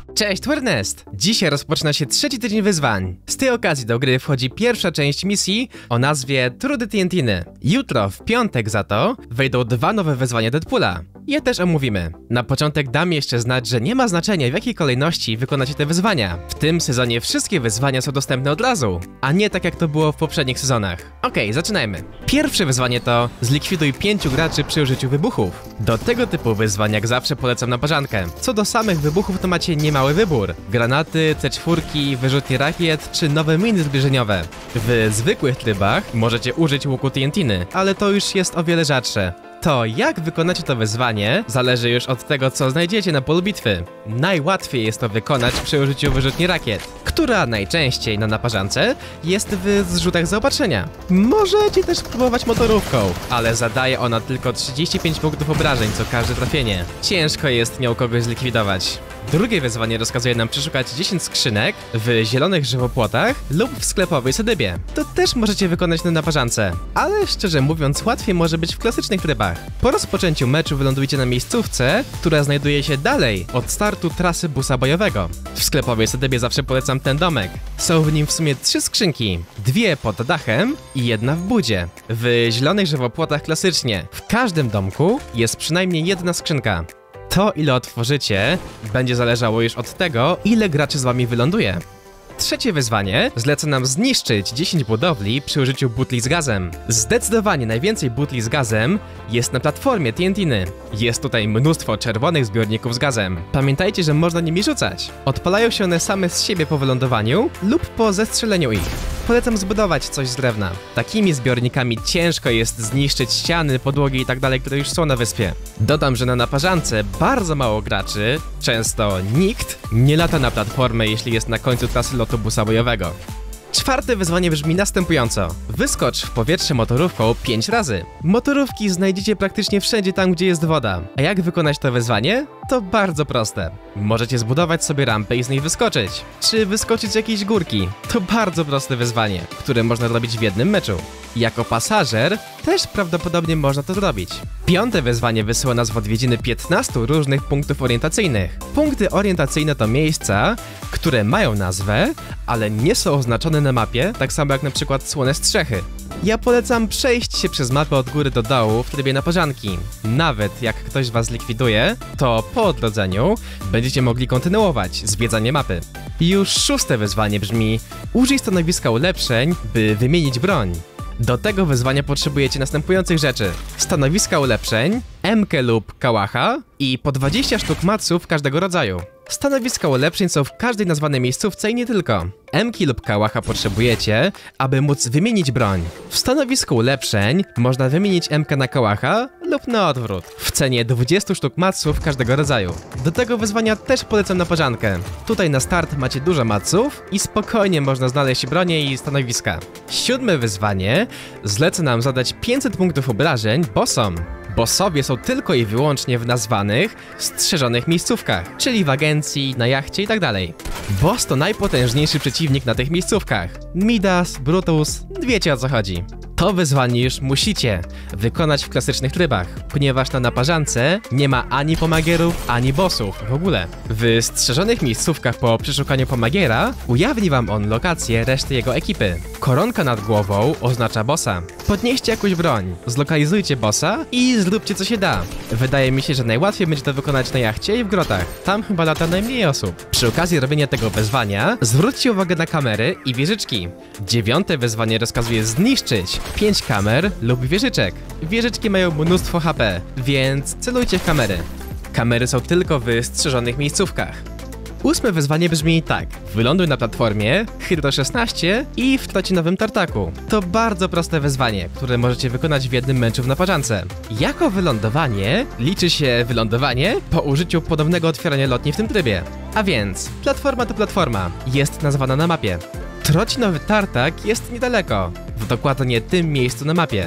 Cześć, tu Ernest! Dzisiaj rozpoczyna się trzeci tydzień wyzwań. Z tej okazji do gry wchodzi pierwsza część misji o nazwie Trudy TNTiny. Jutro, w piątek za to, wejdą dwa nowe wyzwania Deadpoola. Je też omówimy. Na początek dam jeszcze znać, że nie ma znaczenia, w jakiej kolejności wykonacie te wyzwania. W tym sezonie wszystkie wyzwania są dostępne od razu, a nie tak jak to było w poprzednich sezonach. Okej, zaczynajmy. Pierwsze wyzwanie to zlikwiduj 5 graczy przy użyciu wybuchów. Do tego typu wyzwań jak zawsze polecam naparzankę. Co do samych wybuchów to macie niemały wybór. Granaty, C4, wyrzutnie rakiet czy nowe miny zbliżeniowe. W zwykłych trybach możecie użyć łuku TNTiny, ale to już jest o wiele rzadsze. To jak wykonacie to wyzwanie zależy już od tego, co znajdziecie na polu bitwy. Najłatwiej jest to wykonać przy użyciu wyrzutni rakiet, która najczęściej na naparzance jest w zrzutach zaopatrzenia. Możecie też spróbować motorówką, ale zadaje ona tylko 35 punktów obrażeń co każde trafienie. Ciężko jest nią kogoś zlikwidować. Drugie wyzwanie rozkazuje nam przeszukać 10 skrzynek w zielonych żywopłotach lub w sklepowej sedybie. To też możecie wykonać na naparzance, ale szczerze mówiąc łatwiej może być w klasycznych trybach. Po rozpoczęciu meczu wylądujecie na miejscówce, która znajduje się dalej od startu trasy busa bojowego. W sklepowej sedybie zawsze polecam ten domek. Są w nim w sumie 3 skrzynki, 2 pod dachem i 1 w budzie. W zielonych żywopłotach klasycznie. W każdym domku jest przynajmniej 1 skrzynka. To, ile otworzycie, będzie zależało już od tego, ile graczy z wami wyląduje. Trzecie wyzwanie zleca nam zniszczyć 10 budowli przy użyciu butli z gazem. Zdecydowanie najwięcej butli z gazem jest na platformie TNTiny. Jest tutaj mnóstwo czerwonych zbiorników z gazem. Pamiętajcie, że można nimi rzucać. Odpalają się one same z siebie po wylądowaniu lub po zestrzeleniu ich. Polecam zbudować coś z drewna. Takimi zbiornikami ciężko jest zniszczyć ściany, podłogi itd., które już są na wyspie. Dodam, że na naparzance bardzo mało graczy, często nikt, nie lata na platformę, jeśli jest na końcu trasy lotu busa bojowego. Czwarte wyzwanie brzmi następująco. Wyskocz w powietrze motorówką 5 razy. Motorówki znajdziecie praktycznie wszędzie tam, gdzie jest woda. A jak wykonać to wyzwanie? To bardzo proste. Możecie zbudować sobie rampę i z niej wyskoczyć. Czy wyskoczyć z jakiejś górki. To bardzo proste wyzwanie, które można robić w jednym meczu. Jako pasażer też prawdopodobnie można to zrobić. Piąte wyzwanie wysyła nas w odwiedziny 15 różnych punktów orientacyjnych. Punkty orientacyjne to miejsca, które mają nazwę, ale nie są oznaczone na mapie, tak samo jak na przykład słone strzechy. Ja polecam przejść się przez mapę od góry do dołu w trybie naparzanki. Nawet jak ktoś was likwiduje, to po odrodzeniu będziecie mogli kontynuować zwiedzanie mapy. Już szóste wyzwanie brzmi: użyj stanowiska ulepszeń, by wymienić broń. Do tego wyzwania potrzebujecie następujących rzeczy: stanowiska ulepszeń, MK lub kałacha i po 20 sztuk maców każdego rodzaju. Stanowiska ulepszeń są w każdej nazwanej miejscówce i nie tylko. MK lub kałacha potrzebujecie, aby móc wymienić broń. W stanowisku ulepszeń można wymienić MK na kałacha lub na odwrót, w cenie 20 sztuk maców każdego rodzaju. Do tego wyzwania też polecam naparzankę. Tutaj na start macie dużo maców i spokojnie można znaleźć bronię i stanowiska. Siódme wyzwanie zleca nam zadać 500 punktów obrażeń bossom. Bossowie są tylko i wyłącznie w nazwanych, strzeżonych miejscówkach, czyli w agencji, na jachcie itd. Boss to najpotężniejszy przeciwnik na tych miejscówkach. Midas, Brutus, wiecie o co chodzi. To wyzwanie już musicie wykonać w klasycznych trybach, ponieważ na naparzance nie ma ani pomagierów, ani bossów w ogóle. W strzeżonych miejscówkach po przeszukaniu pomagiera ujawni wam on lokację reszty jego ekipy. Koronka nad głową oznacza bossa. Podnieście jakąś broń, zlokalizujcie bossa i zróbcie co się da. Wydaje mi się, że najłatwiej będzie to wykonać na jachcie i w grotach. Tam chyba lata najmniej osób. Przy okazji robienia tego wyzwania zwróćcie uwagę na kamery i wieżyczki. Dziewiąte wyzwanie rozkazuje zniszczyć 5 kamer lub wieżyczek. Wieżyczki mają mnóstwo HP, więc celujcie w kamery. Kamery są tylko w strzeżonych miejscówkach. Ósme wyzwanie brzmi tak: wyląduj na platformie Hydro 16 i w trocinowym tartaku. To bardzo proste wyzwanie, które możecie wykonać w jednym meczu w naparzance. Jako wylądowanie liczy się wylądowanie po użyciu podobnego otwierania lotni w tym trybie. A więc platforma to platforma, jest nazwana na mapie. Trocinowy tartak jest niedaleko, w dokładnie tym miejscu na mapie.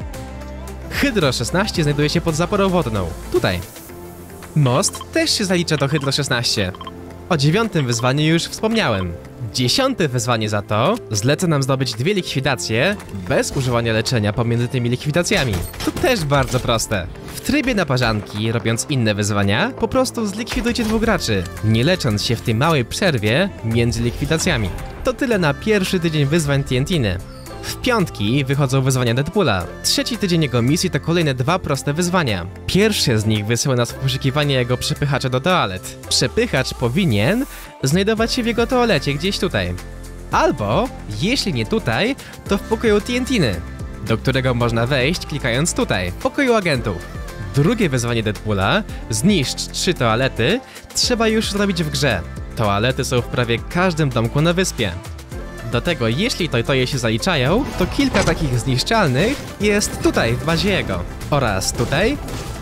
Hydro 16 znajduje się pod zaporą wodną, tutaj. Most też się zalicza do Hydro 16. O dziewiątym wyzwaniu już wspomniałem. 10. wyzwanie za to zleca nam zdobyć 2 likwidacje bez używania leczenia pomiędzy tymi likwidacjami. To też bardzo proste. W trybie naparzanki, robiąc inne wyzwania, po prostu zlikwidujcie 2 graczy, nie lecząc się w tej małej przerwie między likwidacjami. To tyle na pierwszy tydzień wyzwań TNT-ny. W piątki wychodzą wyzwania Deadpoola. Trzeci tydzień jego misji to kolejne 2 proste wyzwania. Pierwsze z nich wysyła nas w poszukiwanie jego przepychacza do toalet. Przepychacz powinien znajdować się w jego toalecie gdzieś tutaj. Albo, jeśli nie tutaj, to w pokoju TNT-ny, do którego można wejść klikając tutaj, w pokoju agentów. Drugie wyzwanie Deadpoola, zniszcz 3 toalety, trzeba już zrobić w grze. Toalety są w prawie każdym domku na wyspie. Do tego, jeśli to się zaliczają, to kilka takich zniszczalnych jest tutaj, w bazie jego. Oraz tutaj.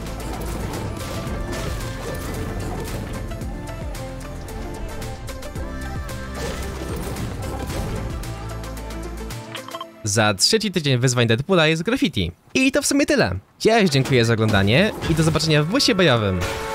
Za trzeci tydzień wyzwań Deadpoola jest graffiti. I to w sumie tyle. Ja już dziękuję za oglądanie i do zobaczenia w busie bojowym.